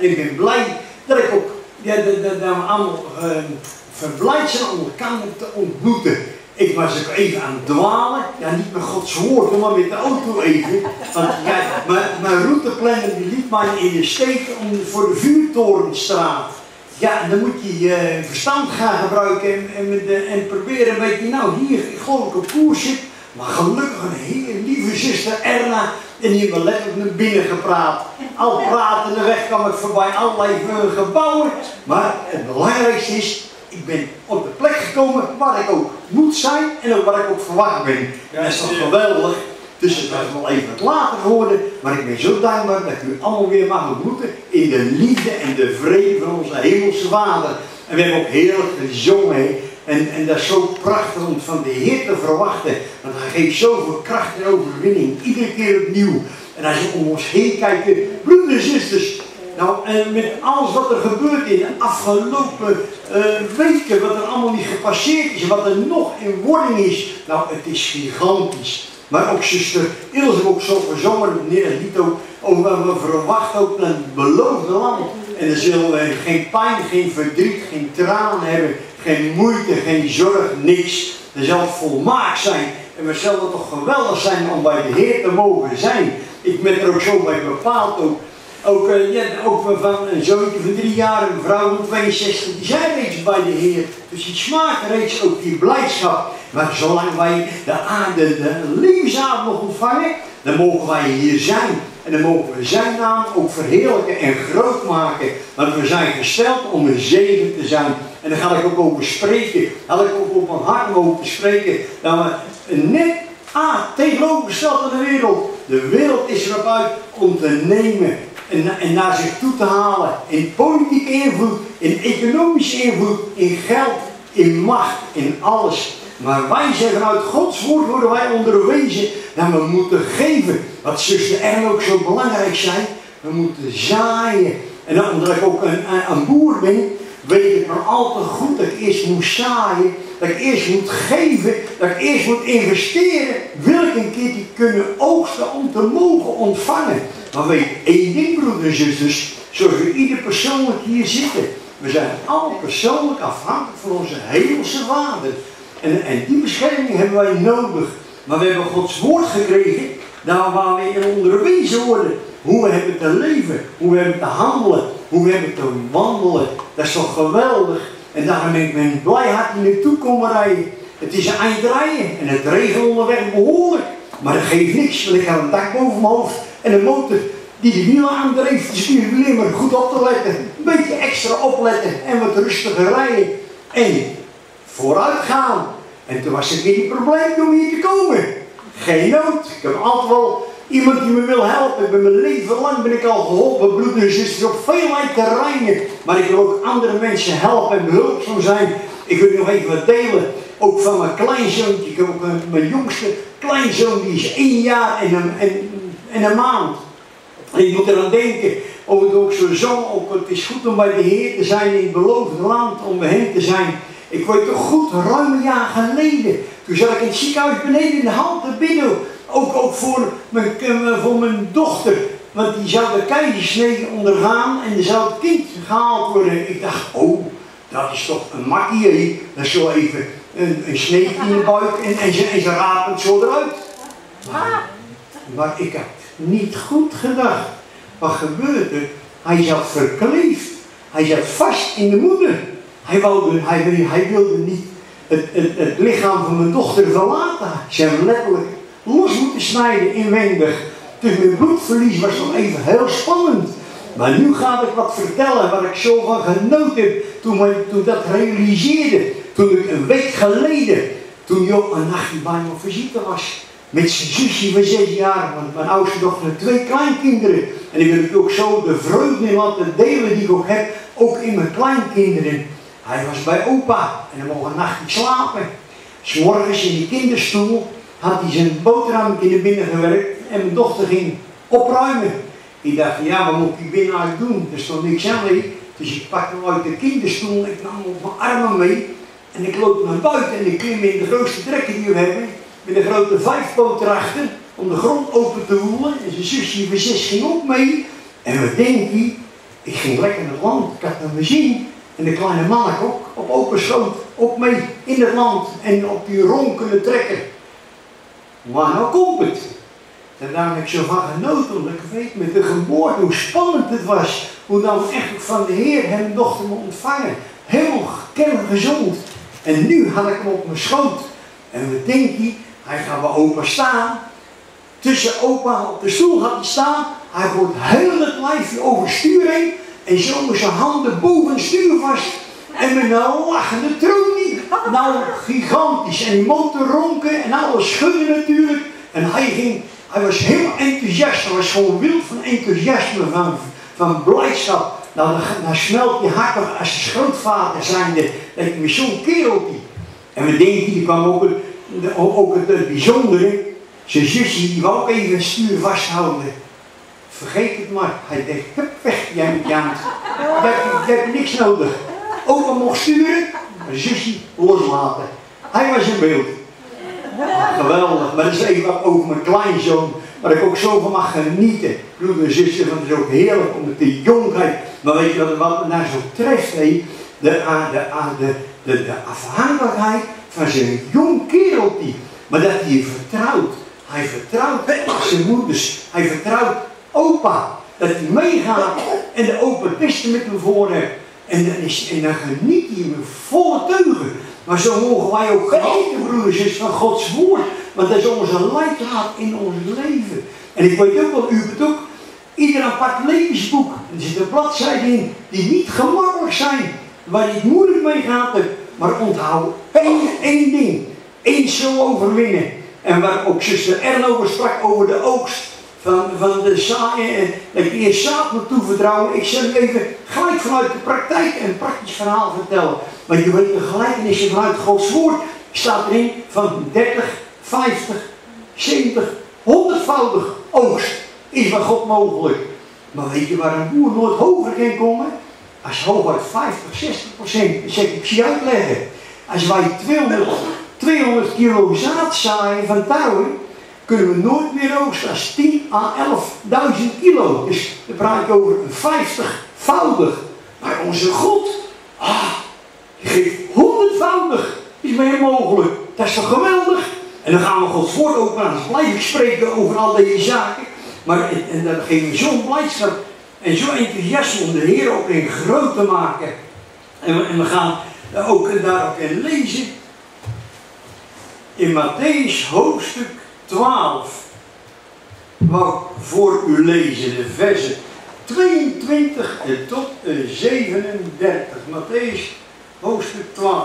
En ik ben blij dat ik ook dat we allemaal verblijd zijn om elkaar te ontmoeten. Ik was ook even aan het dwalen, ja niet met Gods woord, maar met de auto even. Want ja, mijn routeplanner die liet mij in de steek voor de Vuurtorenstraat. Ja, en dan moet je je verstand gaan gebruiken en proberen een beetje, nou hier, ik geloof ik op koers zit. Maar gelukkig een hele lieve zuster Erna, en die heeft me letterlijk naar binnen gepraat. Al pratende weg kwam ik voorbij allerlei gebouwen. Maar het belangrijkste is, ik ben op de plek gekomen waar ik ook moet zijn en ook waar ik ook verwacht ben. Ja, dat is toch geweldig. Dus het was wel even wat later geworden, maar ik ben zo dankbaar dat ik u allemaal weer mag ontmoeten in de liefde en de vrede van onze hemelse Vader. En we hebben ook heerlijk gezongen. En dat is zo prachtig om van de Heer te verwachten. Want hij geeft zoveel kracht en overwinning. Iedere keer opnieuw. En als we om ons heen kijken, broeders en zusters. Nou, en met alles wat er gebeurt in de afgelopen weken. Wat er allemaal niet gepasseerd is. Wat er nog in wording is. Nou, het is gigantisch. Maar ook zuster Ilse heeft ook zo gezongen. Meneer lied ook. We verwachten ook naar het beloofde land. En dan zullen we geen pijn, geen verdriet, geen tranen hebben. Geen moeite, geen zorg, niks. Er zal volmaakt zijn. En we zullen toch geweldig zijn om bij de Heer te mogen zijn. Ik ben er ook zo bij bepaald. Ook van een zoontje van 3 jaar, een vrouw van 62, die zijn reeds bij de Heer. Dus die smaakt reeds ook die blijdschap. Maar zolang wij de levensadem nog ontvangen, dan mogen wij hier zijn. En dan mogen we zijn naam ook verheerlijken en groot maken. Want we zijn gesteld om een zegen te zijn. En daar ga ik ook over spreken. Had ik ook op mijn hart mogen spreken. Dat we net tegenovergesteld aan de wereld. De wereld is erop uit om te nemen en naar zich toe te halen. In politieke invloed, in economische invloed, in geld, in macht, in alles. Maar wij zeggen vanuit Gods woord worden wij onderwezen dat we moeten geven. Wat zuster Ern ook zo belangrijk zei. We moeten zaaien. En omdat ik ook een boer ben, weet ik maar al te goed dat ik eerst moet zaaien. Dat ik eerst moet geven. Dat ik eerst moet investeren. Wil ik een keer die kunnen oogsten om te mogen ontvangen. Maar weet één ding, broeders en zusters. Zoals we ieder persoonlijk hier zitten. We zijn allemaal persoonlijk afhankelijk van onze hemelse Vader. En die bescherming hebben wij nodig. Maar we hebben Gods woord gekregen. Daar waar we in onderwezen worden. Hoe we hebben te leven. Hoe we hebben te handelen. Hoe we hebben te wandelen. Dat is toch geweldig. En daarom ben ik met een blij hart hier naartoe komen rijden. Het is een eindrijden. En het regent onderweg behoorlijk. Maar dat geeft niks. Want ik heb een dak boven mijn hoofd. En een motor die de wielen aandreef. Dus ik alleen maar goed op te letten. Een beetje extra opletten. En wat rustiger rijden. En vooruit gaan. En toen was het niet het probleem om hier te komen. Geen nood. Ik heb altijd wel iemand die me wil helpen. Ik ben mijn leven lang ben ik al geholpen, broeders en zusters, op veelheid terreinen. Maar ik wil ook andere mensen helpen en behulpzaam zijn. Ik wil nog even wat delen. Ook van mijn kleinzoontje. Ik heb ook mijn jongste kleinzoon, die is 1 jaar en een maand. En ik moet eraan denken, ook zo zong, ook het is goed om bij de Heer te zijn in het beloofde land, om bij hem te zijn. Ik weet toch goed, ruim een jaar geleden, toen zat ik in het ziekenhuis beneden in de hand te bidden, ook voor mijn dochter, want die zou de keizersnede ondergaan en er zou het kind gehaald worden. Ik dacht, oh, dat is toch een makkie, dat is zo even een sneetje in de buik en ze rapen het zo eruit. Maar ik had niet goed gedacht. Wat gebeurde er? Hij zat verkleefd. Hij zat vast in de moeder. Hij wilde niet het lichaam van mijn dochter verlaten. Ze hebben letterlijk los moeten snijden inwendig. Dus mijn bloedverlies was nog even heel spannend. Maar nu ga ik wat vertellen waar ik zo van genoten heb toen dat realiseerde. Toen ik een week geleden, toen Joop een nachtje bij me op visite was. Met zijn zusje van 6 jaar, want mijn oudste dochter heeft 2 kleinkinderen. En ik wil ook zo de vreugde in laten delen die ik ook heb, ook in mijn kleinkinderen. Hij was bij opa en hij mocht een nachtje slapen. 'S Morgens in die kinderstoel had hij zijn boterhammetje naar binnen gewerkt en mijn dochter ging opruimen. Ik dacht, ja, wat moet ik binnen eigenlijk doen? Er stond niks aan mee. Dus ik pakte hem uit de kinderstoel, ik nam hem op mijn armen mee. En ik loop naar buiten en ik klim in de grootste trekker die we hebben. Met een grote 5-poot erachter, om de grond open te woelen. En zijn zusje van 6 ging ook mee. En wat denkt hij? Ik ging lekker in het land. Ik had een machine. En de kleine manneke ook op open schoot. Ook mee in het land. En op die rom kunnen trekken. Maar nou komt het. En daar heb ik zo van genoten. Omdat ik weet met de geboorte hoe spannend het was. Hoe dan echt van de Heer hem dochter me ontvangen. Helemaal kerngezond. En nu had ik hem op mijn schoot. En wat denk je? Hij gaat bij opa staan. Tussen opa op de stoel gaat hij staan. Hij wordt heel het lijfje overstuur heen. En zo met zijn handen boven het stuur vast. En met een lachende tronie. Nou, gigantisch. En die motor ronken en alles schudden natuurlijk. En hij was heel enthousiast. Hij was gewoon wild van enthousiasme, van blijdschap. Nou, dan smelt je hart als je grootvader zijnde. Dat ik met zo'n kereltje. En we denken, die kwam ook het bijzondere. Zijn zusje, die wou ook even het stuur vasthouden. Vergeet het maar. Hij dacht, hup, weg jij met je hand. Je hebt niks nodig. Opa mocht sturen, maar zusje loslaten. Hij was in beeld. Geweldig, maar dat is even over mijn kleinzoon, waar ik ook zo van mag genieten. Broeder en zuster, want het is ook heerlijk om met de jongheid. Maar weet je wat me nou zo treft, de afhankelijkheid van zijn jong kereltje. Maar dat hij vertrouwt. Hij vertrouwt zijn moeders. Hij vertrouwt opa. Dat hij meegaat en de opa het beste met hem voor hebt. En dan geniet hij met volle teugen. Maar zo mogen wij ook genieten, broeders, is van Gods woord. Want dat is onze leidraad in ons leven. En ik weet ook wel, u hebt ook ieder apart levensboek. Er zitten bladzijden in die niet gemakkelijk zijn. Waar je het moeilijk mee gaat. Maar onthoud één ding. Eens zo overwinnen. En waar ook zuster Ern over sprak over de oogst. Van de zaaien en dat ik eerst zaad moet toevertrouwen. Ik zal u even gelijk vanuit de praktijk een praktisch verhaal vertellen. Want je weet de gelijkenissen vanuit Gods woord staat erin van 30, 50, 70, 100-voudig oogst is bij God mogelijk. Maar weet je waar een boer nooit hoger kan komen? Als hooguit 50, 60%, dat zeg ik zie uitleggen. Als wij 200 kilo zaad zaaien van tarwe, kunnen we nooit meer oogsten als 10 à 11.000 kilo. Dus dan praat ik over een 50-voudig. Maar onze God, die geeft 100-voudig. Is meer mogelijk. Dat is toch geweldig? En dan gaan we Gods woord ook aan. Dan blijf ik spreken over al deze zaken. Maar en dan geef je zo'n blijdschap en zo'n enthousiasme om de Heer ook in groot te maken. En we gaan ook daarop in lezen. In Mattheüs hoofdstuk 12. Wou ik voor u lezen de versen 22 tot 37. Mattheüs hoofdstuk 12.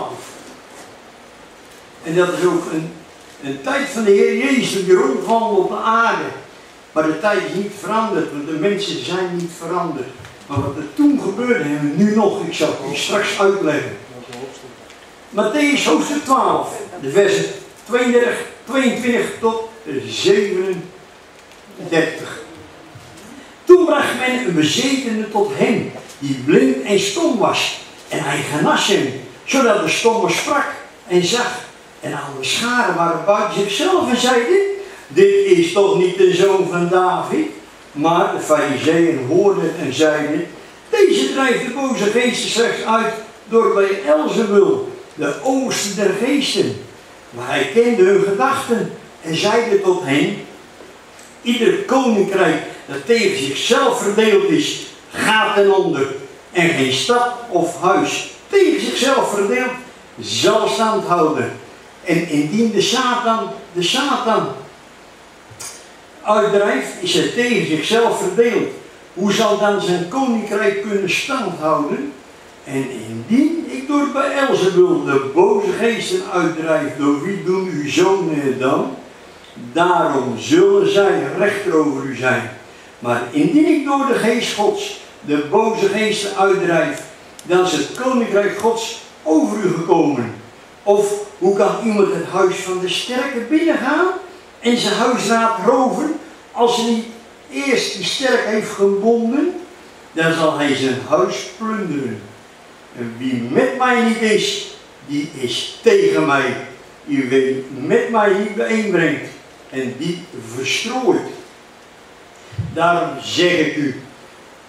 En dat is ook een tijd van de Heer Jezus die rondwandelt op de aarde. Maar de tijd is niet veranderd, want de mensen zijn niet veranderd. Maar wat er toen gebeurde, hebben we nu nog. Ik zal het u straks uitleggen. Mattheüs hoofdstuk 12, de versen 22 tot 37. Toen bracht men een bezetene tot hem, die blind en stom was. En hij genas hem, zodat de stomme sprak en zag. En alle scharen waren buiten zichzelf en zeiden: dit is toch niet de zoon van David? Maar de Farizeeën hoorden het en zeiden: deze drijft de boze geesten slechts uit door Beelzebul, de oosten der geesten. Maar hij kende hun gedachten en zeide tot hen: ieder koninkrijk dat tegen zichzelf verdeeld is, gaat ten onder. En geen stad of huis tegen zichzelf verdeeld zal stand houden. En indien de Satan uitdrijft, is hij tegen zichzelf verdeeld. Hoe zal dan zijn koninkrijk kunnen stand houden? En indien ik door Beelzebul de boze geesten uitdrijf, door wie doen uw zonen het dan? Daarom zullen zij rechter over u zijn. Maar indien ik door de geest Gods de boze geesten uitdrijf, dan is het koninkrijk Gods over u gekomen. Of hoe kan iemand het huis van de sterke binnengaan en zijn huisraad roven, als hij niet eerst die sterk heeft gebonden? Dan zal hij zijn huis plunderen. En wie met mij niet is, die is tegen mij. Die met mij niet bijeenbrengt en die verstrooit. Daarom zeg ik u,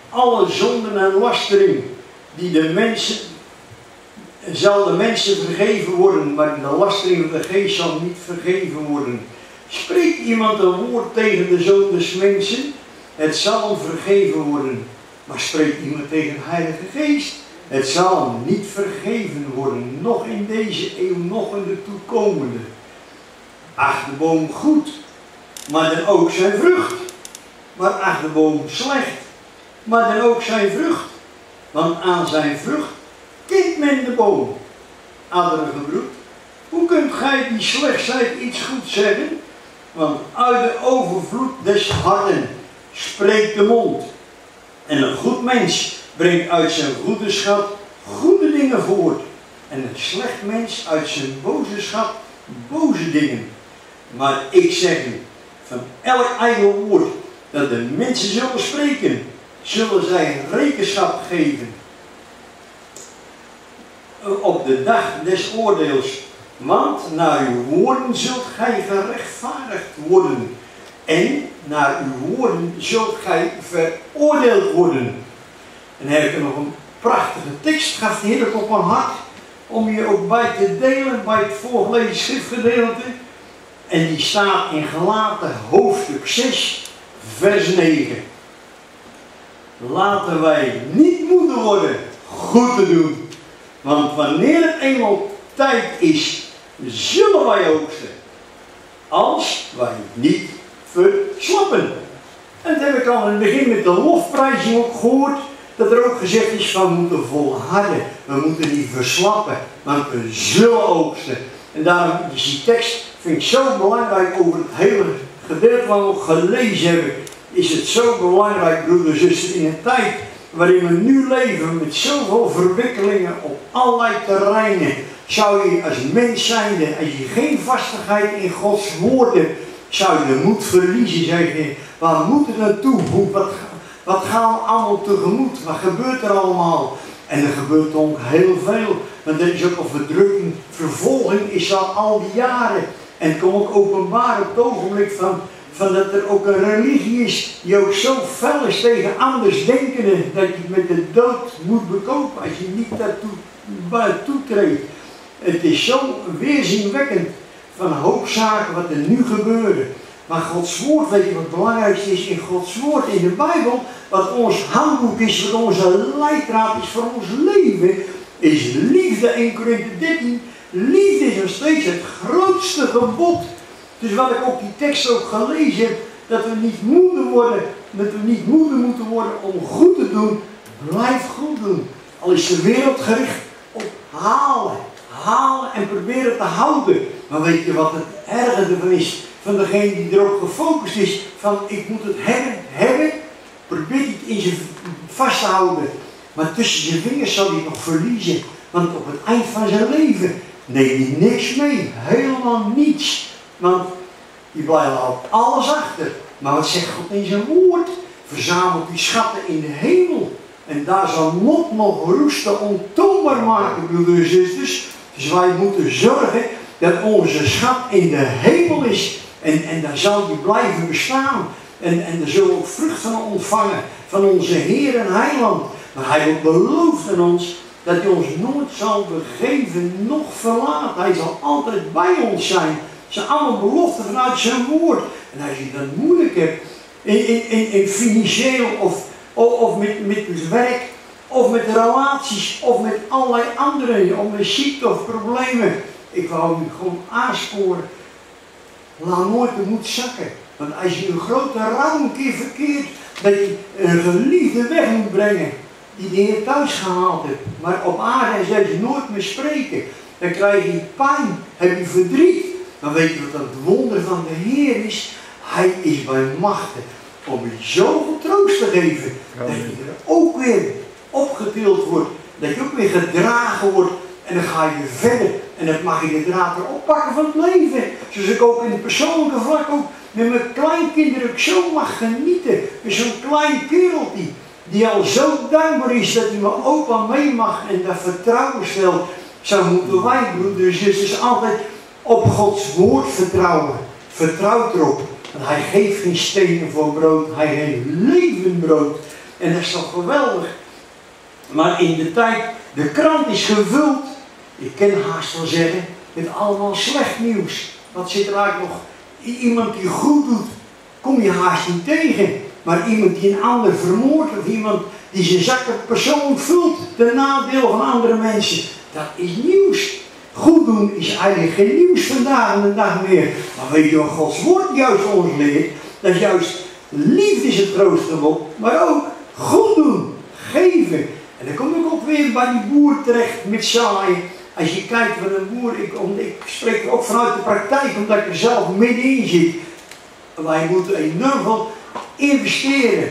alle zonden en lastering die de mensen, zal de mensen vergeven worden, maar de lastering van de geest zal niet vergeven worden. Spreekt iemand een woord tegen de zoon des mensen, het zal hem vergeven worden. Maar spreekt iemand tegen de Heilige Geest, het zal hem niet vergeven worden, nog in deze eeuw, nog in de toekomende. Acht de boom goed, maar dan ook zijn vrucht. Maar acht de boom slecht, maar dan ook zijn vrucht. Want aan zijn vrucht kent men de boom. Adderige broed, hoe kunt gij die slecht zijt iets goed zeggen? Want uit de overvloed des harten spreekt de mond. En een goed mens brengt uit zijn goede schat goede dingen voort. En een slecht mens uit zijn boze schat boze dingen. Maar ik zeg u, van elk ijdel woord dat de mensen zullen spreken, zullen zij rekenschap geven. Op de dag des oordeels. Want naar uw woorden zult gij gerechtvaardigd worden. En naar uw woorden zult gij veroordeeld worden. En dan heb ik nog een prachtige tekst, gaf de Heer op mijn hart, om je ook bij te delen bij het voorgelezen schriftgedeelte. En die staat in Galaten hoofdstuk 6, vers 9. Laten wij niet moede worden goed te doen. Want wanneer het eenmaal tijd is, zullen wij oogsten. Als wij niet verslappen. En dat heb ik al in het begin met de lofprijzing ook gehoord. Dat er ook gezegd is van we moeten volharden. We moeten niet verslappen. Want we zullen oogsten. En daarom is die tekst, vind ik zo belangrijk over het hele gedeelte wat we ook gelezen hebben. Is het zo belangrijk, broeders en zusters, in een tijd waarin we nu leven met zoveel verwikkelingen op allerlei terreinen. Zou je als mens zijnde, als je geen vastigheid in Gods woord hebt, zou je de moed verliezen. Zeg je, waar moeten we naartoe? Wat gaan we allemaal tegemoet? Wat gebeurt er allemaal? En er gebeurt ook heel veel. Want er is ook een verdrukking, vervolging is al die jaren. En het komt ook openbaar op het ogenblik van dat er ook een religie is die ook zo fel is tegen anders denkenden dat je met de dood moet bekopen als je niet daartoe toetreedt. Het is zo weerzinwekkend van een hoop zaken wat er nu gebeuren. Maar Gods woord, weet je wat het belangrijkste is in Gods woord, in de Bijbel, wat ons handboek is, wat onze leidraad is voor ons leven, is liefde. 1 Korinthe 13, liefde is nog steeds het grootste gebod. Dus wat ik op die tekst ook gelezen heb, dat we niet moede worden, dat we niet moede moeten worden om goed te doen, blijf goed doen. Al is de wereld gericht op halen en proberen te houden. Maar weet je wat het erge ervan is? Van degene die erop gefocust is, van ik moet het hebben, probeert hij het in zijn vast te houden. Maar tussen zijn vingers zal hij het nog verliezen. Want op het eind van zijn leven neemt hij niks mee, helemaal niets. Want die blijft al alles achter. Maar wat zegt God in zijn woord? Verzamelt die schatten in de hemel. En daar zal Lot nog roesten ontoonbaar maken, broeders en zusters. Dus wij moeten zorgen dat onze schat in de hemel is. En daar zal die blijven bestaan. En daar zullen we ook vrucht van ontvangen. Van onze Heer en Heiland. Maar Hij heeft beloofd aan ons dat Hij ons nooit zal begeven, noch verlaten. Hij zal altijd bij ons zijn. Het zijn allemaal beloften vanuit zijn woord. En als je dat moeilijk hebt, in financieel of met het werk, of met relaties, of met allerlei andere, of met ziekte of problemen. Ik wou u gewoon aansporen. Laat nooit de moed zakken. Want als je een grote rouw een keer verkeert, dat je een geliefde weg moet brengen, die de Heer thuis gehaald hebt. Maar op aarde zal je nooit meer spreken. Dan krijg je pijn, heb je verdriet. Dan weet je wat het wonder van de Heer is. Hij is bij machten om je zoveel troost te geven. Dat je er ook weer opgetild wordt. Dat je ook weer gedragen wordt. En dan ga je verder. En dan mag je de draad weer oppakken van het leven. Zoals ik ook in het persoonlijke vlak ook met mijn kleinkinderen ook zo mag genieten. Met zo'n klein kereltje. Die al zo dankbaar is dat hij me ook al mee mag. En daar vertrouwen stelt. Zo moeten wij, broeders en zusters, altijd op Gods woord vertrouwen. Vertrouw erop. Want Hij geeft geen stenen voor brood. Hij geeft levend brood. En dat is toch geweldig. Maar in de tijd, de krant is gevuld, ik kan haast wel zeggen, met allemaal slecht nieuws. Wat zit er eigenlijk nog? Iemand die goed doet, kom je haast niet tegen. Maar iemand die een ander vermoordt, of iemand die zijn zakken persoonlijk vult, ten nadeel van andere mensen. Dat is nieuws. Goed doen is eigenlijk geen nieuws vandaag en de dag meer. Maar weet je wat Gods woord juist ons leert? Dat is juist liefde is het grootste lot, maar ook goed doen, geven. En dan kom ik ook weer bij die boer terecht met zaaien. Als je kijkt van een boer, ik spreek ook vanuit de praktijk, omdat ik er zelf middenin zit. Wij moeten enorm veel investeren.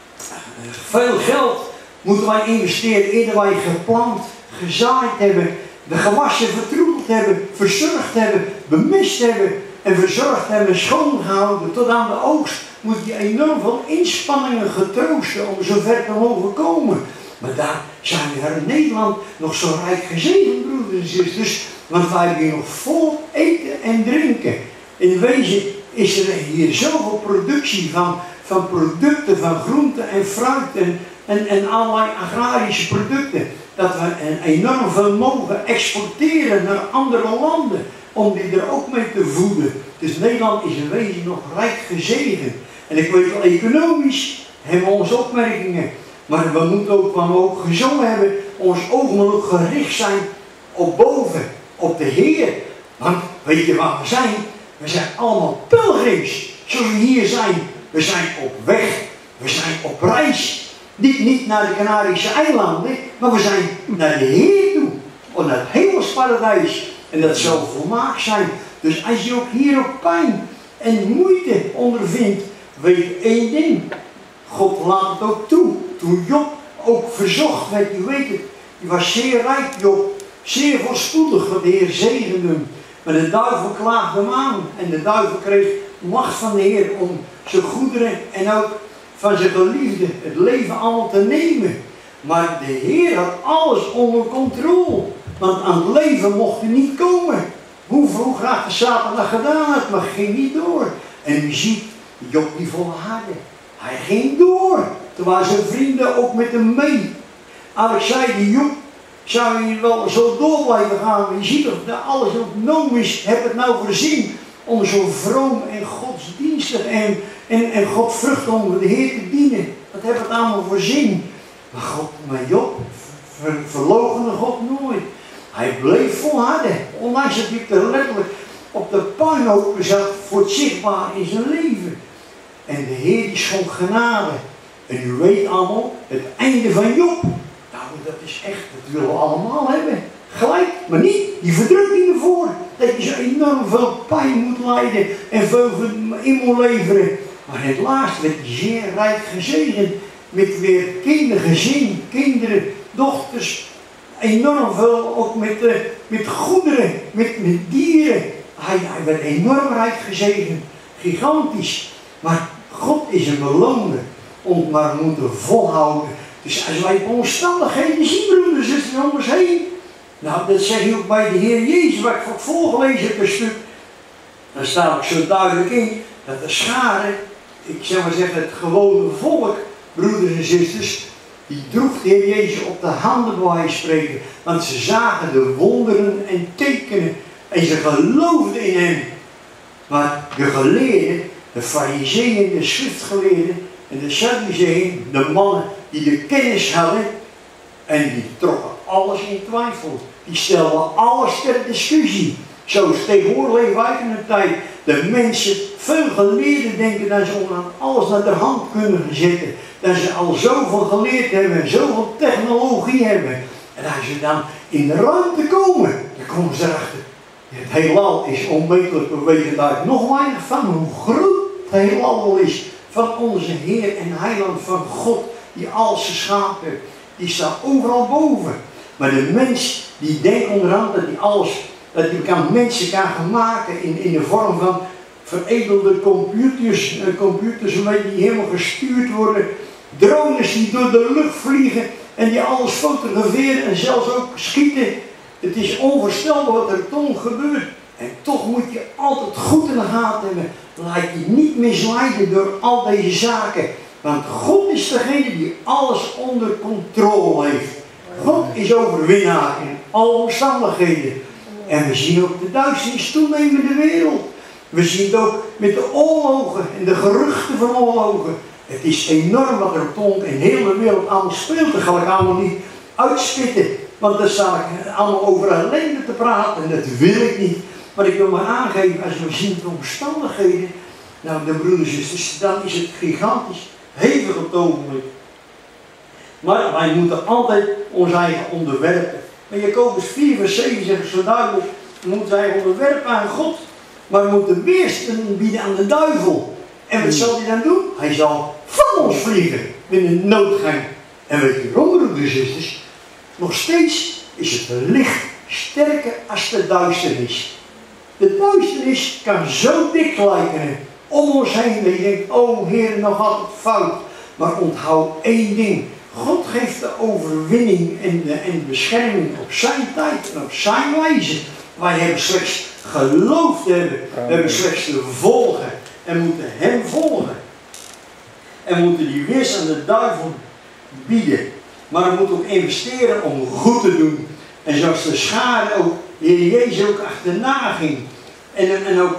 Veel geld moeten wij investeren eerder wij geplant, gezaaid hebben, de gewassen vertroeteld hebben, verzorgd hebben, bemest hebben en verzorgd hebben, schoongehouden tot aan de oogst. Moet je enorm veel inspanningen getroosten om zover te mogen komen. Maar daar zijn we in Nederland nog zo rijk gezegend, broeders en zusters. Want wij hebben hier nog vol eten en drinken. In wezen is er hier zoveel productie van producten, van groenten en fruit en allerlei agrarische producten. Dat we enorm veel mogen exporteren naar andere landen. Om die er ook mee te voeden. Dus Nederland is in wezen nog rijk gezegend. En ik weet wel, economisch hebben we onze opmerkingen. Maar we moeten ook, wat we ook gezongen hebben, ons ogen gericht zijn op boven, op de Heer. Want weet je waar we zijn? We zijn allemaal pelgrims. Zoals we hier zijn. We zijn op weg. We zijn op reis. Niet naar de Canarische eilanden, maar we zijn naar de Heer toe. Of naar het hemelsparadijs. En dat zal volmaakt zijn. Dus als je ook hier ook pijn en moeite ondervindt, weet één ding. God laat het ook toe. Toen Job ook verzocht werd, u weet het, die was zeer rijk, Job, zeer voorspoedig, want de Heer zegende hem. Maar de duivel klaagde hem aan en de duivel kreeg macht van de Heer om zijn goederen en ook van zijn geliefde het leven allemaal te nemen. Maar de Heer had alles onder controle, want aan het leven mocht hij niet komen. Hoe graag de Satan dat gedaan had, maar ging niet door. En u ziet, Job die volhardde. Hij ging door. Terwijl zijn vrienden ook met hem mee. Alex zei, die Job, zou je wel zo door blijven gaan? Je ziet toch dat alles ontnomen is. Heb het nou voorzien om zo vroom en godsdienstig en godvruchtig om de Heer te dienen. Dat heb het allemaal voorzien. Maar Job verloochende God nooit. Hij bleef volharden. Ondanks dat hij er letterlijk op de puinhoop zat voor het zichtbaar in zijn leven. En de Heer die schonk genade. En u weet allemaal, het einde van Job. Nou, dat is echt, dat willen we allemaal hebben. Gelijk, maar niet die verdrukking ervoor. Dat je zo enorm veel pijn moet lijden en veel in moet leveren. Maar het laatst werd hij zeer rijk gezegend. Met weer kindergezin, kinderen, dochters. Enorm veel, ook met goederen, met dieren. Hij werd enorm rijk gezegend. Gigantisch. Maar God is een beloner. Maar we moeten volhouden. Dus als wij omstandigheden zien, broeders, is er anders heen. Nou, dat zeg je ook bij de Heer Jezus, waar ik van voorgelezen heb een stuk. Daar staat ook zo duidelijk in, dat de schare, ik zou maar zeggen het gewone volk, broeders en zusters, die droeg de Heer Jezus op de handen bij wijze van spreken. Want ze zagen de wonderen en tekenen en ze geloofden in hem. Maar de geleerden, de farizeeën, de schriftgeleerden en de Sadduceeën, de mannen die de kennis hadden, en die trokken alles in twijfel. Die stelden alles ter discussie. Zo is tegenwoordig leven wij in de tijd. De mensen, veel geleerden denken dat ze alles naar de hand kunnen zetten. Dat ze al zoveel geleerd hebben, zoveel technologie hebben. En als ze dan in de ruimte komen, dan komen ze erachter. Het heelal is onmetelijk, we weten daar nog weinig van hoe groot het heelal wel is. Van onze Heer en Heiland, van God die alles geschapen heeft. Die staat overal boven. Maar de mens die denkt onderhand dat hij alles, dat hij mensen kan gaan maken in de vorm van veredelde computers die helemaal gestuurd worden. Drones die door de lucht vliegen en die alles fotograferen en zelfs ook schieten. Het is onvoorstelbaar wat er toen gebeurt. En toch moet je altijd goed in de gaten hebben. Laat je niet misleiden door al deze zaken. Want God is degene die alles onder controle heeft. God is overwinnaar in alle omstandigheden. En we zien ook de duisternis toenemen in de wereld. We zien het ook met de oorlogen en de geruchten van oorlogen. Het is enorm wat er op de hele wereld allemaal speelt. Dat ga ik allemaal niet uitspitten. Want dan sta ik allemaal over ellende te praten. En dat wil ik niet. Maar ik wil maar aangeven, als we zien de omstandigheden. Nou, de broeders en zusters, dan is het gigantisch. Hevig op het ogenblik. Maar wij moeten altijd ons eigen onderwerpen. En Jacobus 4 vers 7 zegt zo duidelijk. We moeten eigen onderwerpen aan God. Maar we moeten weerstand bieden aan de duivel. En wat zal hij dan doen? Hij zal van ons vliegen. Binnen noodgang. En weet je waarom, broeders en zusters? Nog steeds is het licht sterker als de duisternis. De duisternis kan zo dik lijken om ons heen. Dat je denkt, oh Heer, nog altijd fout. Maar onthoud één ding. God geeft de overwinning en de bescherming op zijn tijd en op zijn wijze. Wij hebben slechts geloof te hebben. We hebben slechts te volgen. En moeten hem volgen. En moeten die weers aan de duivel bieden. Maar we moeten ook investeren om goed te doen. En zoals de schade ook, de Heer Jezus ook achterna ging. En ook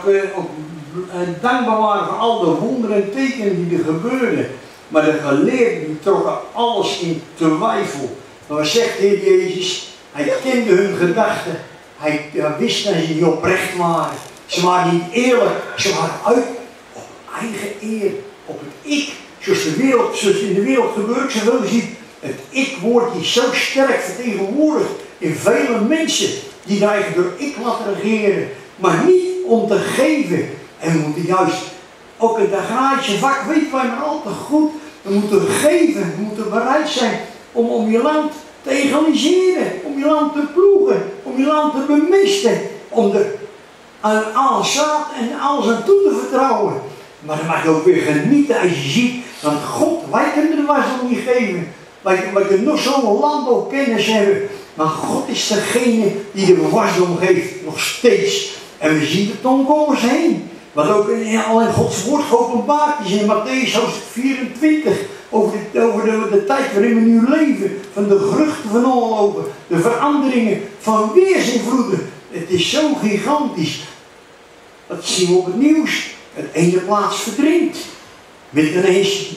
dankbaar waren voor al de wonderen en tekenen die er gebeurden. Maar de geleerden die trokken alles in twijfel. Maar wat zegt de Heer Jezus? Hij kende hun gedachten. Hij wist dat ze niet oprecht waren. Ze waren niet eerlijk. Ze waren uit op eigen eer. Op het ik. Zoals in de wereld gebeurt. Zo ziet het ik-woord die zo sterk vertegenwoordigd in vele mensen. Die daar eigenlijk door ik laten regeren. Maar niet om te geven. En we moeten juist, ook in het agrarische vak weten wij maar al te goed. We moeten geven. We moeten bereid zijn om je land te egaliseren. Om je land te ploegen. Om je land te bemisten. Om er aan alles zaad en alles aan toe te vertrouwen. Maar dan mag je ook weer genieten als je ziet. Want God, wij kunnen de wasdom niet geven. Wij kunnen nog zo'n landbouwkennis hebben. Maar God is degene die de wasdom geeft. Nog steeds. En we zien het om ons heen. Wat ook al in Gods woord geopenbaard is in Mattheüs hoofdstuk 24. Over de tijd waarin we nu leven. Van de geruchten van oorlogen. De veranderingen van weersinvloeden. Het is zo gigantisch. Dat zien we op het nieuws. Het ene plaats verdrinkt. Met ineens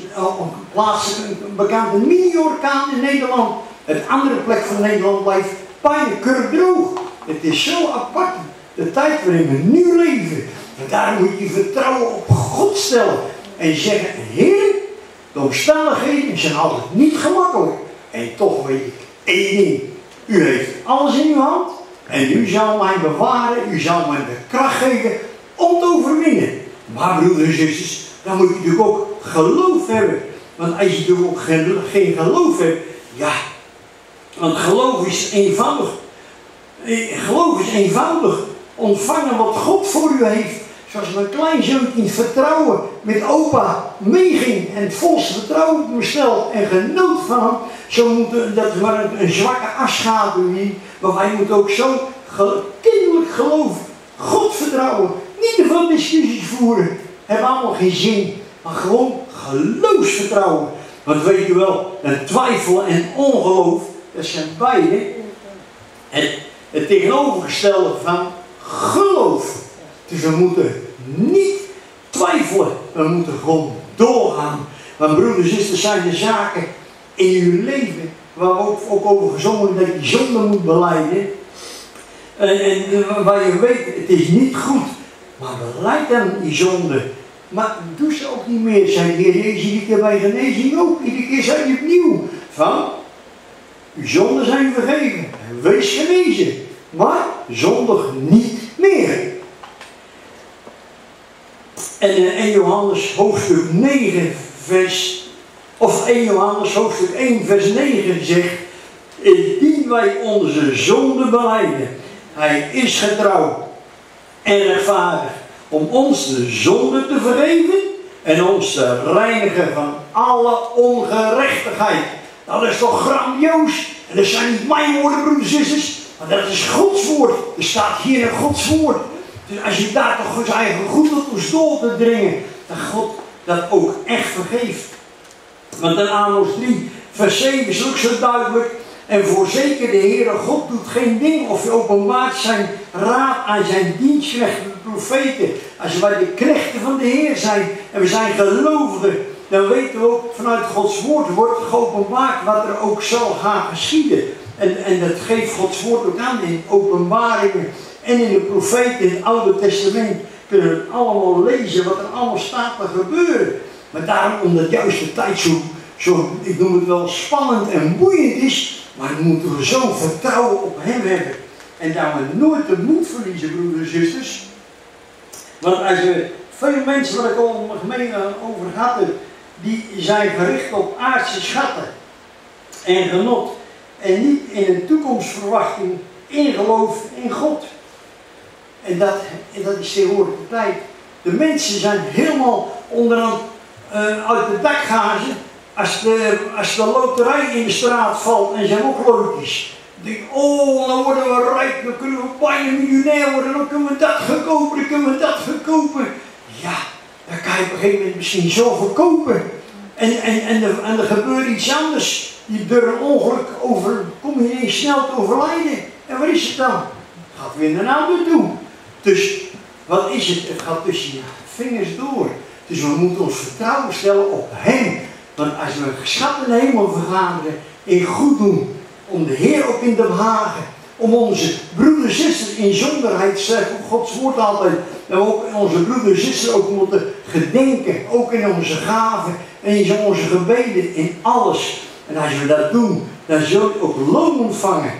een bekende mini-orkaan in Nederland. Het andere plek van Nederland blijft bijna kurkdroog. Het is zo apart. De tijd waarin we nu leven. En daarom moet je vertrouwen op God stellen. En zeggen, Heer, de omstandigheden zijn altijd niet gemakkelijk. En toch weet ik één ding. U heeft alles in uw hand. En u zal mij bewaren. U zal mij de kracht geven om te overwinnen. Maar broeders en zusters, dan moet je natuurlijk ook geloof hebben. Want als je natuurlijk ook geen geloof hebt. Ja, want geloof is eenvoudig. Geloof is eenvoudig. Ontvangen wat God voor u heeft. Zoals mijn kleinzoontje in vertrouwen met opa meeging. En het volste vertrouwen besteld en genoot van hem. Zo moet dat is maar een zwakke afschaduwing. Maar wij moeten ook zo kinderlijk geloven. God vertrouwen. Niet te veel discussies voeren. Hebben allemaal geen zin. Maar gewoon geloofsvertrouwen. Want weet je wel, een twijfel en ongeloof. Dat zijn beide het tegenovergestelde van geloof. Dus we moeten niet twijfelen. We moeten gewoon doorgaan. Want broeders en zusters, zijn de zaken in uw leven waar we ook over gezongen dat je zonde moet belijden. En waar je weet, het is niet goed. Maar beleid dan die zonde. Maar doe ze ook niet meer. Zei de Heer Jezus iedere keer bij genezing ook. Iedere keer zei hij opnieuw. Van, uw zonden zijn vergeven. Wees genezen. Maar zondig niet meer. En 1 Johannes hoofdstuk 9 1 Johannes hoofdstuk 1 vers 9 zegt. Indien wij onze zonden belijden. Hij is getrouw en rechtvaardig. Om ons de zonde te vergeven. En ons te reinigen van alle ongerechtigheid. Dat is toch grandioos. En dat zijn niet mijn woorden, broeders en zusters. Maar dat is Gods woord. Er staat hier in Gods woord. Dus als je daar toch zijn eigen goed op door te dringen. Dat God dat ook echt vergeeft. Want in Amos 3 vers 7 is ook zo duidelijk. En voorzeker de Heere God doet geen ding of openbaart zijn raad aan zijn dienstknechten, de profeten. Als wij de knechten van de Heer zijn en we zijn gelovigen, dan weten we ook vanuit Gods woord wordt geopenbaard wat er ook zal gaan geschieden. En dat geeft Gods woord ook aan in openbaringen en in de profeten in het Oude Testament. Kunnen we allemaal lezen wat er allemaal staat te gebeuren. Maar daarom omdat de juiste tijd zo, ik noem het wel spannend en boeiend is, maar dan moeten we zo vertrouwen op hem hebben. En daar we nooit de moed verliezen, broeders en zusters. Want als we veel mensen, waar ik al in mijn gemeente over gehad heb, die zijn gericht op aardse schatten en genot. En niet in een toekomstverwachting, in geloof in God. En dat is tegenwoordig de tijd. De mensen zijn helemaal onderhand uit de dak gazen. Als de loterij in de straat valt en ze hebben ook loodjes. Dan denk ik, oh, dan worden we rijk, dan kunnen we bijna miljonair worden, dan kunnen we dat gaan kopen, dan kunnen we dat gaan kopen. Ja, dan kan je op een gegeven moment misschien zoveel kopen. En er gebeurt iets anders. Door een ongeluk kom je ineens snel te overlijden. En waar is het dan? Het gaat weer naar een ander toe. Dus, wat is het? Het gaat tussen je vingers door. Dus we moeten ons vertrouwen stellen op hem. Want als we geschat in de hemel vergaderen, in goed doen, om de Heer ook in te behagen, om onze broeders en zusters in zonderheid, zegt Gods woord altijd, dat we ook onze broeders en zusters ook moeten gedenken, ook in onze gaven en in onze gebeden, in alles. En als we dat doen, dan zul je ook loon ontvangen.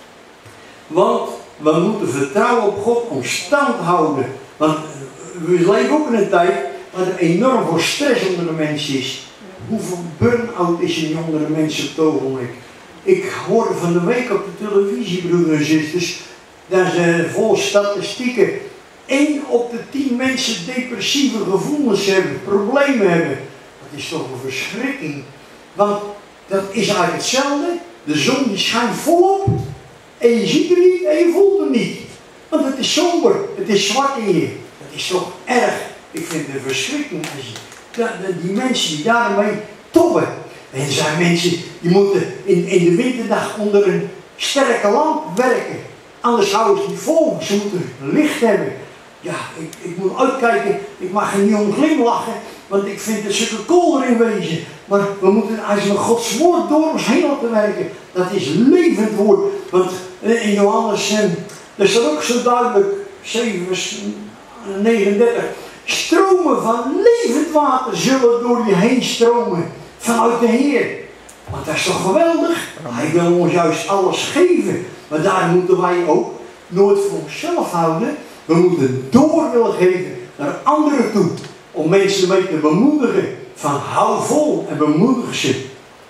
Want we moeten vertrouwen op God om stand te houden. Want we leven ook in een tijd waar er enorm veel stress onder de mensen is. Hoeveel burn-out is er onder de mensen op het ogenblik? Ik hoorde van de week op de televisie, broeders en zusters, dat ze vol statistieken 1 op de 10 mensen depressieve gevoelens hebben, problemen hebben. Dat is toch een verschrikking. Want dat is eigenlijk hetzelfde. De zon die schijnt volop en je ziet er niet en je voelt er niet. Want het is somber, het is zwart in je. Dat is toch erg. Ik vind het een verschrikking als je die mensen die daarmee tobben. En er zijn mensen die moeten in de winterdag onder een sterke lamp werken. Anders houden ze niet vol. Ze moeten licht hebben. Ja, ik moet uitkijken. Ik mag er niet om glimlachen. Want ik vind er zulke kool erin wezen. Maar we moeten, als we Gods woord door ons heen laten werken. Dat is levend woord. Want in Johannes, daar staat ook zo duidelijk, 7 vers 39. Stromen van levend water zullen door je heen stromen. Vanuit de Heer. Want dat is toch geweldig? Hij wil ons juist alles geven. Maar daar moeten wij ook nooit voor onszelf houden. We moeten door willen geven naar anderen toe. Om mensen mee te bemoedigen. Van hou vol en bemoedig ze.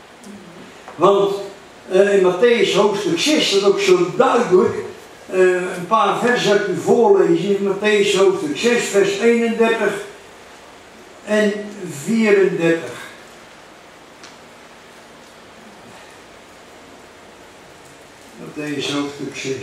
Want in Matthäus hoofdstuk 6 staat ook zo duidelijk. Een paar versen uit u voorlezen. In Matthäus hoofdstuk 6 vers 31 en 34. Matthäus hoofdstuk 6.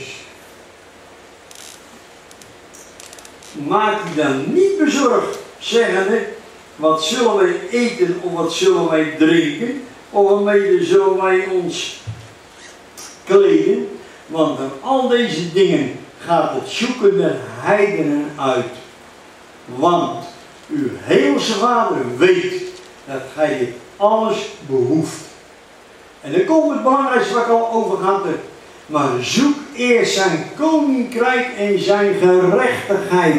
Maak u dan niet bezorgd, zeggende, wat zullen wij eten of wat zullen wij drinken, of waarmee zullen wij ons kleden, want aan al deze dingen gaat het zoeken der heidenen uit. Want uw hemelse Vader weet dat gij dit alles behoeft. En dan komt het belangrijkste waar ik al over gehad heb. Maar zoek eerst zijn koninkrijk en zijn gerechtigheid.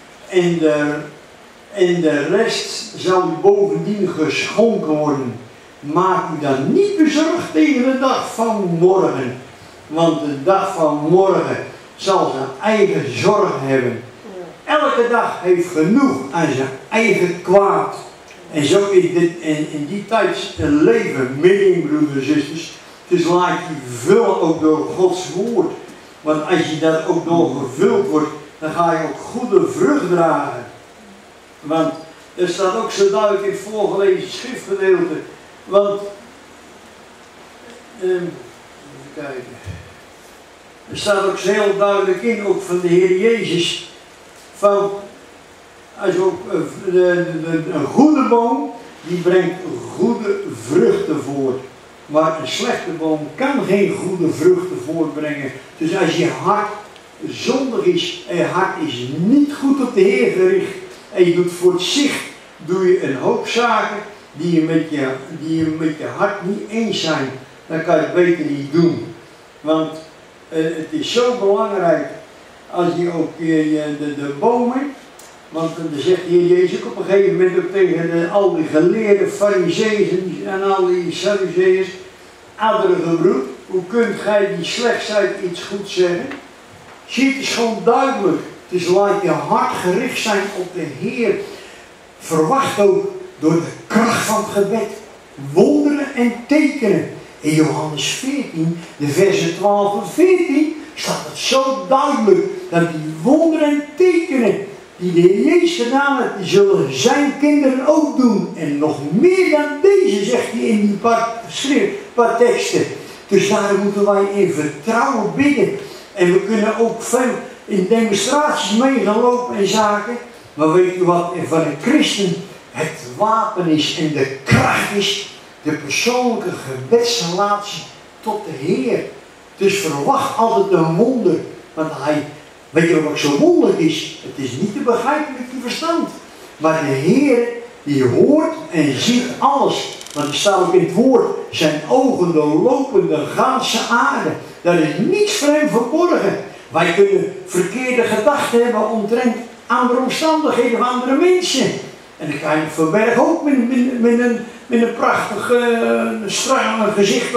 En de rest zal u bovendien geschonken worden. Maak u dan niet bezorgd tegen de dag van morgen. Want de dag van morgen zal zijn eigen zorg hebben. Elke dag heeft genoeg aan zijn eigen kwaad. En zo is dit in die tijd leven midden, broeders en zusters. Dus laat je vullen ook door Gods woord. Want als je dat ook door gevuld wordt, dan ga je ook goede vrucht dragen. Want er staat ook zo duidelijk in het voorgelezen schriftgedeelte. Want, even kijken. Er staat ook zo heel duidelijk in, ook van de Heer Jezus. Van, als ook een goede boom die brengt goede vruchten voort. Maar een slechte boom kan geen goede vruchten voortbrengen. Dus als je hart zondig is en je hart is niet goed op de Heer gericht en je doet voor het zicht, doe je een hoop zaken die je met je hart niet eens zijn, dan kan je het beter niet doen. Want het is zo belangrijk als je ook de bomen, want dan zegt de Heer Jezus ook op een gegeven moment ook tegen al die geleerde farizeeën en al die Sadduceërs, adderige broed, hoe kunt gij die slecht zijt iets goed zeggen? Zie, het is gewoon duidelijk. Dus laat je hart gericht zijn op de Heer. Verwacht ook door de kracht van het gebed wonderen en tekenen. In Johannes 14, de versen 12 en 14, staat het zo duidelijk dat die wonderen en tekenen die de Heer Jezus gedaan heeft, die zullen zijn kinderen ook doen. En nog meer dan deze, zegt hij in die paar teksten. Dus daar moeten wij in vertrouwen bidden. En we kunnen ook veel in demonstraties mee gaan lopen en zaken. Maar weet u wat van een christen het wapen is en de kracht is? De persoonlijke gebedsrelatie tot de Heer. Dus verwacht altijd een wonder. Want weet je wat zo wonderlijk is? Het is niet te begrijpen met je verstand. Maar de Heer die hoort en ziet alles. Want er staat ook in het woord, zijn ogen doorlopen de ganse aarde. Daar is niets voor hem verborgen. Wij kunnen verkeerde gedachten hebben omtrent andere omstandigheden van andere mensen. En dan kan je verbergen ook met een prachtig stralend gezicht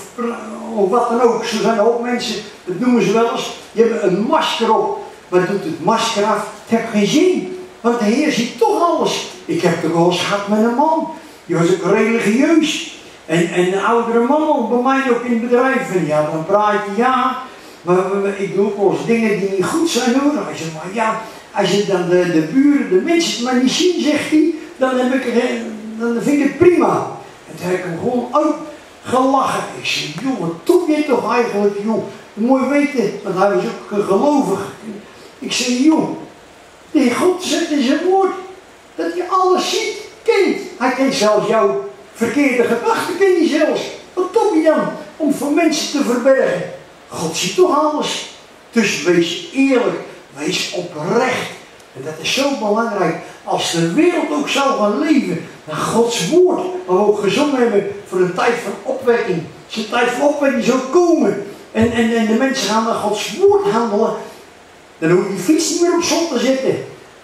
of wat dan ook. Zo zijn er ook mensen, dat noemen ze wel eens, die hebben een masker op. Maar doet het masker af, het heeft geen zin. Want de Heer ziet toch alles. Ik heb toch wel eens gehad met een man. Die was ook religieus. En een oudere man ook, bij mij ook in het bedrijf. En ja, dan praat je ja. Maar ik doe ook wel eens dingen die niet goed zijn hoor. Hij zegt maar ja, als je dan de buren, de mensen het maar niet zien, zegt hij. Dan vind ik het prima. En toen heb ik hem gewoon uitgelachen. Ik zei, joh, wat doe je toch eigenlijk, joh? Mooi weten, want hij was ook gelovig. Ik zei, joh, de God zegt in zijn woord dat hij alles ziet, kent. Hij kent zelfs jouw verkeerde gedachten, kent hij zelfs. Wat doe je dan om voor mensen te verbergen? God ziet toch alles. Dus wees eerlijk, wees oprecht. En dat is zo belangrijk. Als de wereld ook zou gaan leven naar Gods woord, waar we ook gezongen hebben voor een tijd van opwekking. Als een tijd van opwekking zou komen en de mensen gaan naar Gods woord handelen, dan hoef je die fiets niet meer op zon te zetten.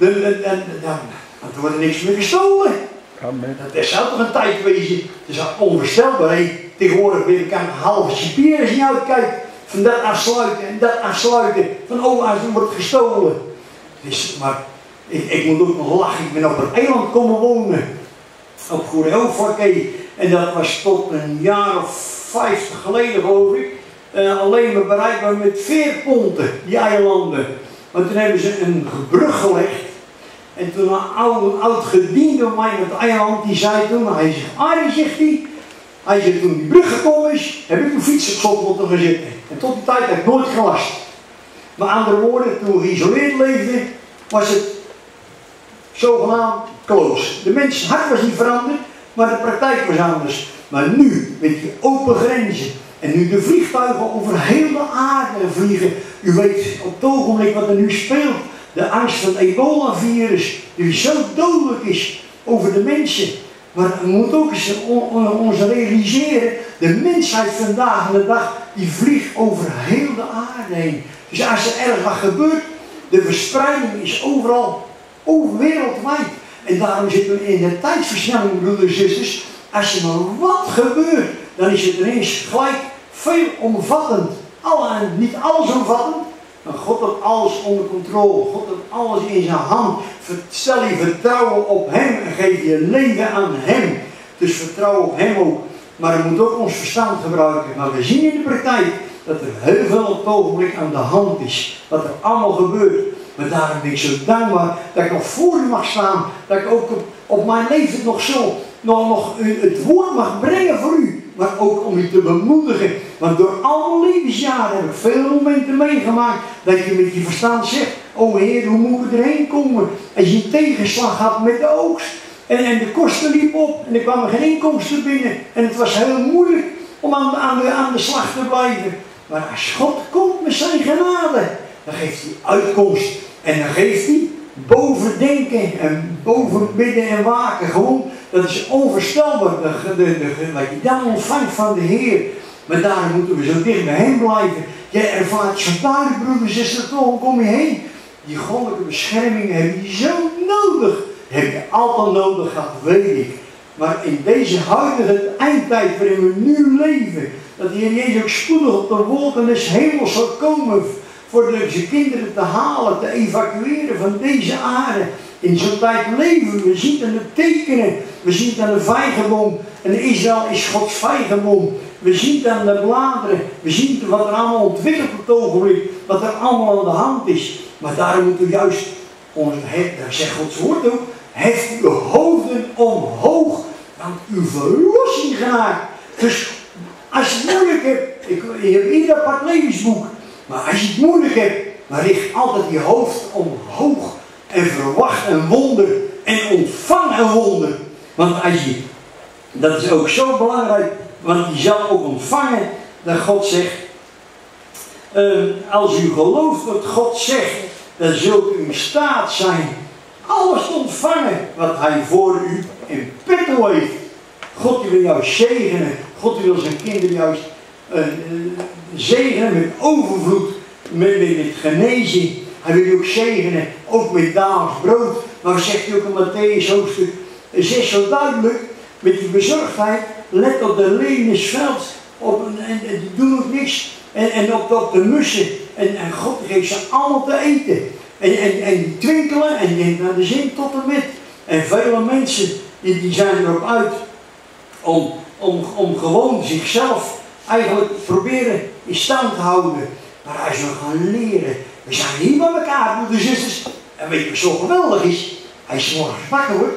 Dan wordt er niks meer gestolen. Amen. Dat zou toch een tijd wezen. Het is onvoorstelbaar. Tegenwoordig ben ik aan een halve cipier als je niet uitkijkt. Van dat aansluiten en dat aansluiten. Van als er wordt gestolen. Dus, maar ik moet ook nog lachen. Ik ben op een eiland komen wonen. Op Goeree. En dat was tot een jaar of 50 geleden geloof ik. Alleen maar bereikbaar met veerponten, die eilanden. Want toen hebben ze een brug gelegd. En toen een oud gediende van mij met het eiland, die zei toen, hij zegt, Arie, zegt hij zegt, toen die brug gekomen is, heb ik een fiets op slot moeten gaan zitten. En tot die tijd heb ik nooit gelast. Met andere woorden, toen we geïsoleerd leefden, was het zogenaamd close. De mens hart was niet veranderd, maar de praktijk was anders. Maar nu, met die open grenzen, en nu de vliegtuigen over heel de aarde vliegen, u weet op het ogenblik wat er nu speelt, de angst van het ebola-virus, die zo dodelijk is over de mensen. Maar we moeten ook eens ons realiseren, de mensheid vandaag de dag, die vliegt over heel de aarde heen. Dus als er ergens wat gebeurt, de verspreiding is overal, wereldwijd. En daarom zitten we in de tijdsversnelling, broeders en zusters. Als er maar wat gebeurt, dan is het ineens gelijk veelomvattend. Niet alles omvattend, maar God heeft alles onder controle. God heeft alles in zijn hand. Stel je vertrouwen op hem en geef je leven aan hem. Dus vertrouw op hem ook. Maar we moeten ook ons verstand gebruiken. Maar we zien in de praktijk dat er heel veel op het ogenblik aan de hand is. Wat er allemaal gebeurt. Maar daarom ben ik zo dankbaar dat ik nog voor u mag staan. Dat ik ook op mijn leven nog zo nog het woord mag brengen voor u. Maar ook om u te bemoedigen. Want door alle levensjaren heb ik veel momenten meegemaakt. Dat je met je verstand zegt. Oh Heer, hoe moet ik erheen komen? Als je een tegenslag had met de oogst. En de kosten liepen op en er kwamen geen inkomsten binnen. En het was heel moeilijk om aan de slag te blijven. Maar als God komt met zijn genade, dan geeft hij uitkomst. En dan geeft hij boven denken en boven bidden en waken. Gewoon, dat is onvoorstelbaar. Wat je dan ontvangt van de Heer. Maar daarom moeten we zo dicht bij hem blijven. Jij ervaart zo duidelijk, broeders en zusters, toch kom je heen. Die goddelijke bescherming heb je zo nodig. Heb je altijd nodig gehad, weet ik. Maar in deze huidige eindtijd waarin we nu leven, dat de Heer Jezus ook spoedig op de wolken des hemels zal komen voor zijn kinderen te halen, te evacueren van deze aarde. In zo'n tijd leven we zien aan de tekenen, we zien het aan de vijgenboom. En Israël is Gods vijgenboom. We zien het aan de bladeren, we zien wat er allemaal ontwikkelt op het ogenblik, wat er allemaal aan de hand is. Maar daarom moeten we juist, daar zegt Gods woord ook, heft uw hoofden omhoog, want uw verlossing gemaakt. Dus als je het moeilijk hebt, je hebt ieder apart levensboek, maar als je het moeilijk hebt, dan richt altijd je hoofd omhoog en verwacht een wonder en ontvang een wonder. Want als je, dat is ook zo belangrijk, want je zal ook ontvangen dat God zegt, als u gelooft wat God zegt, dan zult u in staat zijn alles te ontvangen wat hij voor u in petto heeft. God wil jou zegenen. God wil zijn kinderen juist zegenen met overvloed, met genezing. Hij wil je ook zegenen, ook met dagelijks brood. Maar zegt hij ook in Matthäus hoofdstuk 6 zo duidelijk, met die bezorgdheid, let op de leeuwen des velds, en die doen ook niks. En op de mussen. En God geeft ze allemaal te eten. En die twinkelen en die naar de zin tot en met. En vele mensen die zijn erop uit om gewoon zichzelf eigenlijk proberen in stand te houden. Maar als we gaan leren, we zijn hier bij elkaar, broeders en zusters. En weet je wat zo geweldig is? Hij is morgens wakker wordt.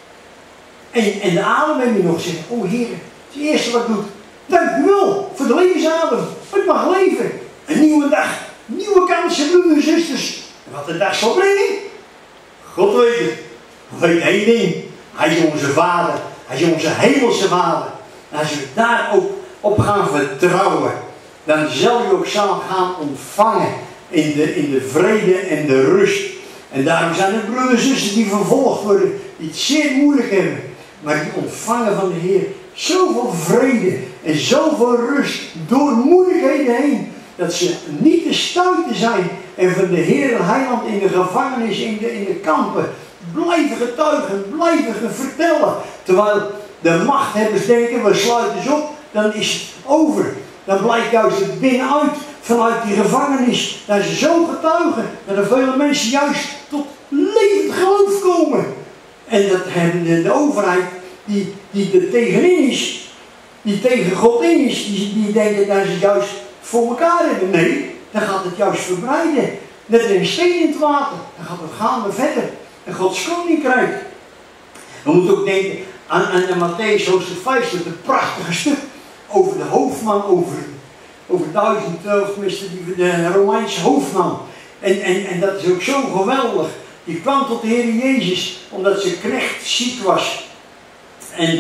En de adem en je nog zegt, oh Heer, het eerste wat ik doe. Dank u wel voor de levensadem. Ik mag leven. Een nieuwe dag. Nieuwe kansen, broeders en zusters. En wat de dag zal brengen? God weet het. Weet één ding. Hij is onze vader. Hij is onze hemelse vader. En als we daar ook op gaan vertrouwen, dan zal je ook gaan ontvangen in de vrede en de rust. En daarom zijn er broeders en zusters die vervolgd worden, die het zeer moeilijk hebben. Maar die ontvangen van de Heer zoveel vrede en zoveel rust door moeilijkheden heen. Dat ze niet te stuiten zijn en van de Heer en Heiland in de gevangenis, in de kampen, blijven getuigen, blijven vertellen. Terwijl de machthebbers denken, we sluiten ze op, dan is het over. Dan blijkt juist het binnenuit, vanuit die gevangenis, dat ze zo getuigen, dat er vele mensen juist tot levend geloof komen. En dat de overheid die er tegenin is, die tegen God in is, die denken dat ze juist voor elkaar hebben. Nee, dan gaat het juist verbreiden. Net er een steen in het water, dan gaat het gaande verder. En Gods koninkrijk. We moeten ook denken aan Matthäus hoofdstuk 5, dat een prachtige stuk over de hoofdman, over 1000, of tenminste de Romeinse hoofdman. En dat is ook zo geweldig. Die kwam tot de Heer Jezus, omdat zijn knecht ziek was. En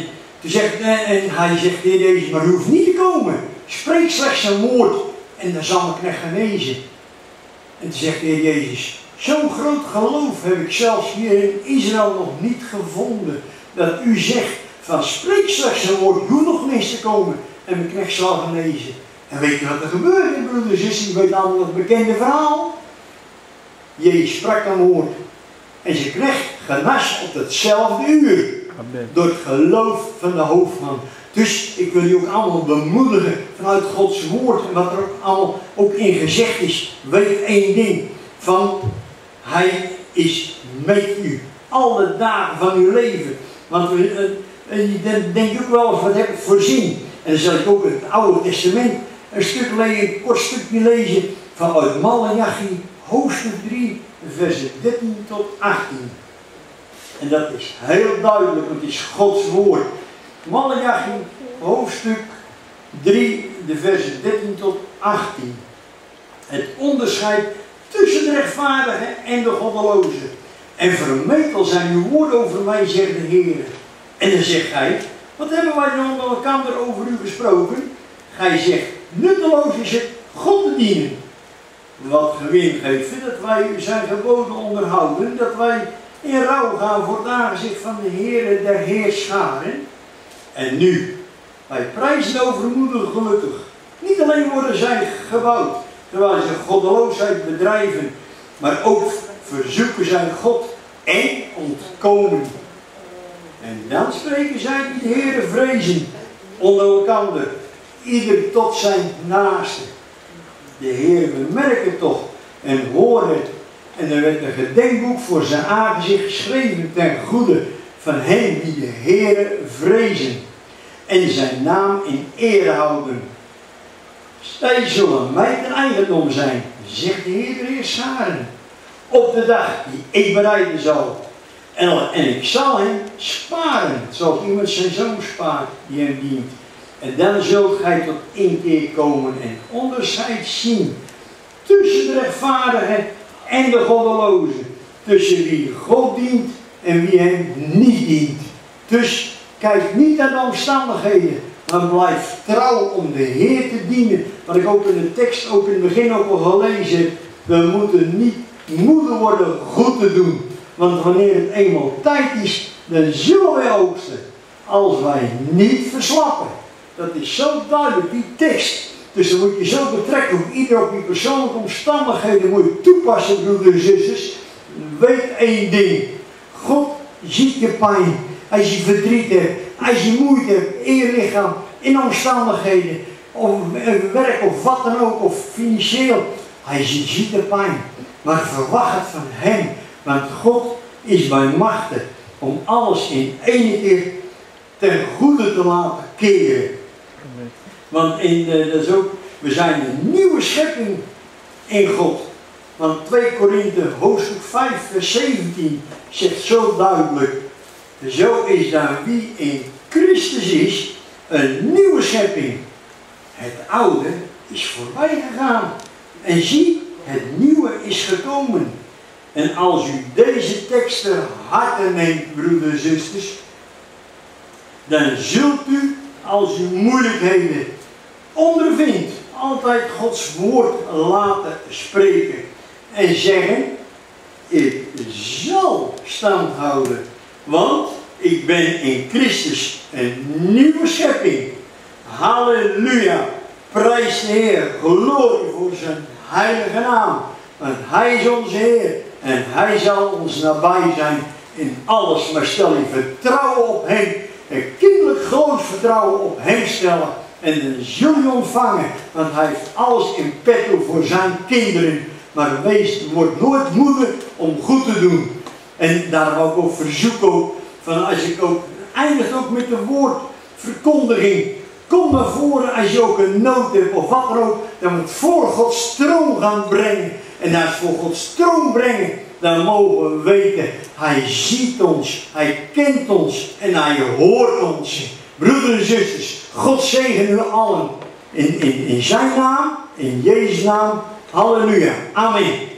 hij zegt, Heer Jezus, maar u hoeft niet te komen. Spreek slechts een woord en dan zal mijn knecht genezen. En toen zegt de Heer Jezus, zo'n groot geloof heb ik zelfs hier in Israël nog niet gevonden. Dat u zegt, van spreek slechts een woord, u hoeft nog niet eens te komen. En mijn knecht zal genezen. En weet je wat er gebeurde, broeders en zusters? Je weet allemaal het bekende verhaal. Jezus sprak een woord. En zijn knecht genas op hetzelfde uur. Amen. Door het geloof van de hoofdman. Dus ik wil je ook allemaal bemoedigen vanuit Gods woord. En wat er ook allemaal ook in gezegd is. Weet één ding. Van hij is met u. Alle dagen van uw leven. Want je denkt ook wel eens, wat heb ik voorzien? En dan zal ik ook in het Oude Testament een kort stukje lezen vanuit Maleachi, hoofdstuk 3, versen 13 tot 18. En dat is heel duidelijk, want het is Gods woord. Maleachi, hoofdstuk 3, de versen 13 tot 18. Het onderscheid tussen de rechtvaardigen en de goddelozen. En vermetel zijn uw woorden over mij, zegt de Heer. En dan zegt hij, wat hebben wij nu onder elkaar over u gesproken? Gij zegt, nutteloos is het God te dienen. Wat gewin geven dat wij zijn geboden onderhouden, dat wij in rouw gaan voor het aangezicht van de Heer der Heerscharen. En nu, wij prijzen overmoedig gelukkig. Niet alleen worden zij gebouwd, terwijl ze goddeloosheid bedrijven, maar ook verzoeken zij God en ontkomen. En dan spreken zij die de Heere vrezen onder elkander, ieder tot zijn naaste. De Heer bemerkt toch en hoort het. En er werd een gedenkboek voor zijn aangezicht geschreven ten goede van hen die de Heere vrezen en zijn naam in ere houden. Zij zullen mij ten eigendom zijn, zegt de Heer der Heerscharen, op de dag die ik bereiden zal. En ik zal hem sparen, zoals iemand zijn zoon spaart die hem dient. En dan zult gij tot inkeer komen en onderscheid zien tussen de rechtvaardigen en de goddeloze, tussen wie God dient en wie hem niet dient. Dus kijk niet naar de omstandigheden, maar blijf trouw om de Heer te dienen. Wat ik ook in de tekst, ook in het begin ook al gelezen heb, we moeten niet moede worden goed te doen. Want wanneer het eenmaal tijd is, dan zullen wij oogsten, als wij niet verslappen. Dat is zo duidelijk, die tekst. Dus dan moet je zo betrekken, hoe ieder op die persoonlijke omstandigheden moet je toepassen, broeders en zusters. Weet één ding, God ziet je pijn, als je verdriet hebt, als je moeite hebt in je lichaam, in omstandigheden, of werk of wat dan ook, of financieel. Hij ziet de pijn, maar verwacht het van hem, want God is bij machten om alles in één keer ten goede te laten keren. Want dat is ook, we zijn een nieuwe schepping in God. Want 2 Korinthe hoofdstuk 5 vers 17 zegt zo duidelijk, zo is dan wie in Christus is een nieuwe schepping. Het oude is voorbij gegaan en zie, het nieuwe is gekomen. En als u deze teksten harder neemt, broeders en zusters, dan zult u, als u moeilijkheden ondervindt, altijd Gods woord laten spreken en zeggen, ik zal stand houden, want ik ben in Christus een nieuwe schepping. Halleluja, prijs de Heer, glorie voor zijn heilige naam, want hij is onze Heer en hij zal ons nabij zijn in alles, maar stel je vertrouwen op hem, een kinderlijk groot vertrouwen op hem stellen. En dan zul je ontvangen, want hij heeft alles in petto voor zijn kinderen. Maar word nooit moede om goed te doen. En daarom ook op verzoek ook, van als ik ook, eindigt ook met de woordverkondiging. Kom naar voren als je ook een nood hebt of wat dan ook. Dan moet voor Gods troon gaan brengen. En als voor Gods troon brengen, dan mogen we weten, hij ziet ons, hij kent ons en hij hoort ons. Broeders en zusters, God zegen u allen in zijn naam, in Jezus' naam. Halleluja. Amen.